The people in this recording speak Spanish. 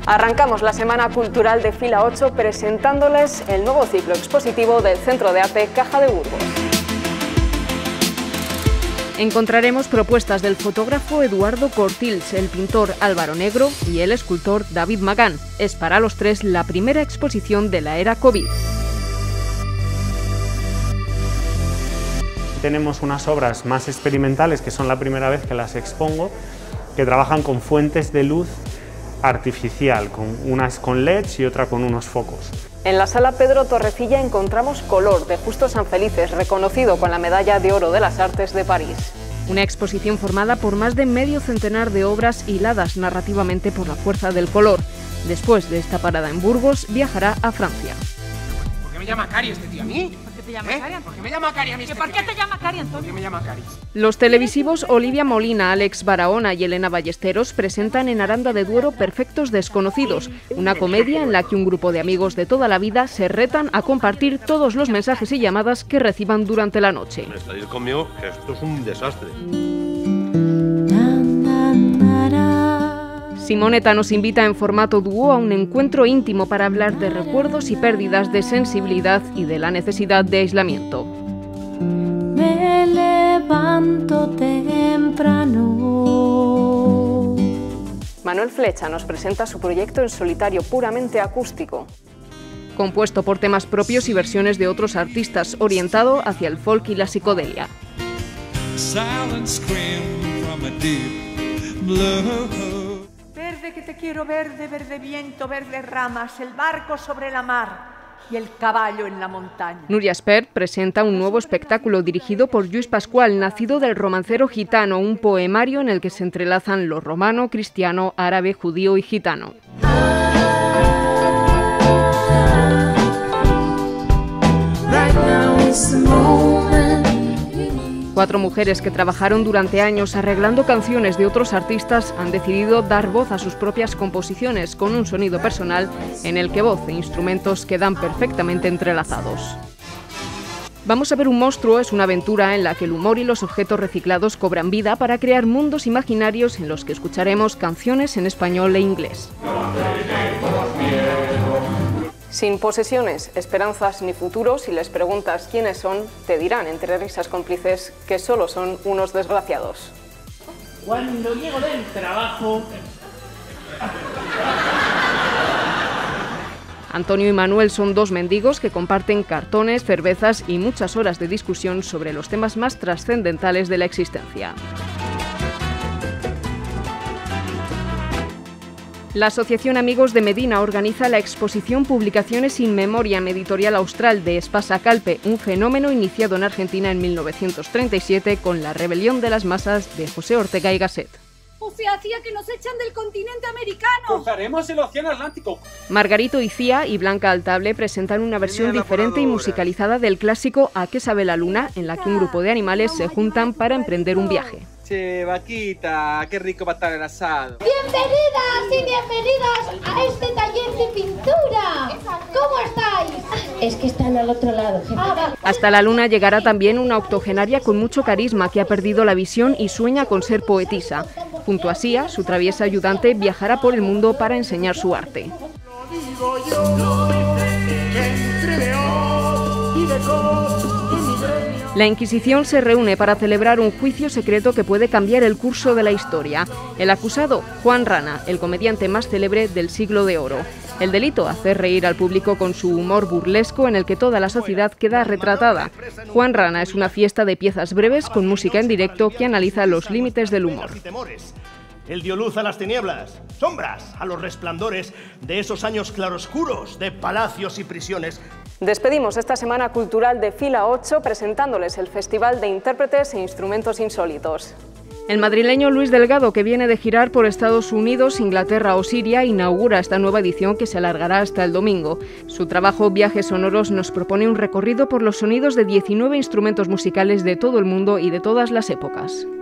Arrancamos la Semana Cultural de Fila 8 presentándoles el nuevo ciclo expositivo del Centro de Arte Caja de Burgos. Encontraremos propuestas del fotógrafo Eduardo Cortils, el pintor Álvaro Negro y el escultor David Magán. Es para los tres la primera exposición de la era COVID. Tenemos unas obras más experimentales, que son la primera vez que las expongo, que trabajan con fuentes de luz artificial, unas con LEDs y otra con unos focos. En la Sala Pedro Torrecilla encontramos Color, de Justo Sanfelices, reconocido con la Medalla de Oro de las Artes de París. Una exposición formada por más de medio centenar de obras hiladas narrativamente por la fuerza del color. Después de esta parada en Burgos, viajará a Francia. ¿Por qué me llama Cari este tío a mí? ¿Por qué te llama Cari? ¿Por qué me llama Cari a mí? ¿Por qué te llama Cari, Antonio? ¿Por qué me llama Cari? Los televisivos Olivia Molina, Alex Barahona y Elena Ballesteros presentan en Aranda de Duero Perfectos Desconocidos, una comedia en la que un grupo de amigos de toda la vida se retan a compartir todos los mensajes y llamadas que reciban durante la noche. Salir conmigo, que esto es un desastre. Simonetta nos invita en formato dúo a un encuentro íntimo para hablar de recuerdos y pérdidas, de sensibilidad y de la necesidad de aislamiento. Me levanto temprano. Manuel Flecha nos presenta su proyecto en solitario puramente acústico. Compuesto por temas propios y versiones de otros artistas, orientado hacia el folk y la psicodelia. Verde que te quiero, verde, verde viento, verde ramas, el barco sobre la mar y el caballo en la montaña. Núria Espert presenta un nuevo espectáculo dirigido por Lluís Pascual, nacido del romancero gitano, un poemario en el que se entrelazan lo romano, cristiano, árabe, judío y gitano. Cuatro mujeres que trabajaron durante años arreglando canciones de otros artistas han decidido dar voz a sus propias composiciones con un sonido personal en el que voz e instrumentos quedan perfectamente entrelazados. Vamos a ver Un monstruo es una aventura en la que el humor y los objetos reciclados cobran vida para crear mundos imaginarios en los que escucharemos canciones en español e inglés. Sin posesiones, esperanzas ni futuro, si les preguntas quiénes son, te dirán entre risas cómplices que solo son unos desgraciados. Cuando llego del trabajo... Antonio y Manuel son dos mendigos que comparten cartones, cervezas y muchas horas de discusión sobre los temas más trascendentales de la existencia. La Asociación Amigos de Medina organiza la exposición Publicaciones in Memoriam Editorial Austral de Espasa Calpe, un fenómeno iniciado en Argentina en 1937 con la rebelión de las masas de José Ortega y Gasset. O sea, hacía que nos echan del continente americano. Cruzaremos el océano Atlántico. Margarito Icía y Blanca Altable presentan una versión diferente y musicalizada del clásico ¿A qué sabe la luna?, en la que un grupo de animales se juntan para emprender un viaje. Che, vaquita, qué rico va a estar el asado. Bienvenidas y bienvenidas a este taller de pintura. ¿Cómo estáis? Es que están al otro lado, jefe. Hasta la luna llegará también una octogenaria con mucho carisma que ha perdido la visión y sueña con ser poetisa. Junto a Sia, su traviesa ayudante, viajará por el mundo para enseñar su arte. La Inquisición se reúne para celebrar un juicio secreto que puede cambiar el curso de la historia. El acusado, Juan Rana, el comediante más célebre del Siglo de Oro. El delito, hacer reír al público con su humor burlesco en el que toda la sociedad queda retratada. Juan Rana es una fiesta de piezas breves con música en directo que analiza los límites del humor. Él dio luz a las tinieblas, sombras a los resplandores de esos años claroscuros de palacios y prisiones. Despedimos esta Semana Cultural de Fila 8 presentándoles el Festival de Intérpretes e Instrumentos Insólitos. El madrileño Luis Delgado, que viene de girar por Estados Unidos, Inglaterra o Siria, inaugura esta nueva edición que se alargará hasta el domingo. Su trabajo Viajes Sonoros nos propone un recorrido por los sonidos de 19 instrumentos musicales de todo el mundo y de todas las épocas.